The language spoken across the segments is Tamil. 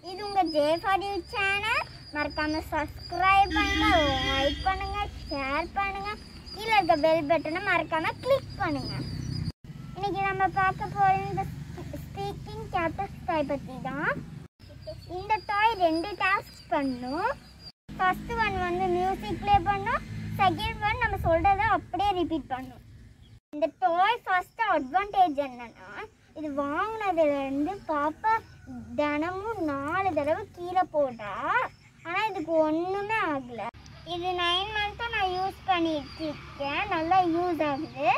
இது உங்க ஜே4யூ சேனல். மறக்காம சப்ஸ்கிரைப் பண்ணுங்க, லைக் பண்ணுங்க, ஷேர் பண்ணுங்க. கீழே இருக்க பெல் பட்டனை மறக்காம கிளிக் பண்ணுங்க. இன்னைக்கு நம்ம பார்க்க போற இந்த ஸ்பீக்கிங் கேக்டஸ் டாய் பத்தி தான். இந்த டாய் 2 டாஸ்க் பண்ணும். ஃபர்ஸ்ட் ஒன் வந்து மியூசிக் ப்ளே பண்ணும், செகண்ட் ஒன் நம்ம சொல்றதை அப்படியே ரிப்பீட் பண்ணும். இந்த டாய் ஃபர்ஸ்ட் அட்வான்டேஜ் என்னன்னா, இது வாங்கினதுலேருந்து பாப்பா தினமும் 4 தடவை கீழே போட்டா, ஆனால் இதுக்கு ஒன்றுமே ஆகலை. இது 9 மந்த்தாக நான் யூஸ் பண்ணிட்டு இருக்கேன், நல்லா யூஸ் ஆகுது.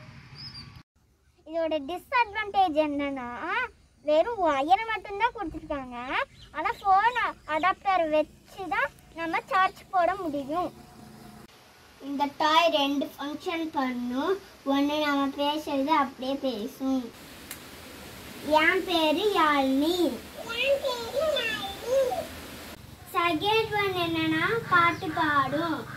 இதோட டிஸ்அட்வான்டேஜ் என்னன்னா, வெறும் ஒயரை மட்டும்தான் கொடுத்துருக்காங்க. ஆனால் ஃபோன் அடாப்டர் வச்சு தான் நம்ம சார்ஜ் போட முடியும். இந்த டாய் 2 ஃபங்க்ஷன் பண்ணும். ஒன்று நம்ம பேசுறது அப்படியே பேசும். என் பேரு யாழ்னி. செகண்ட் ஒன் என்னன்னா பாட்டு பாடும்.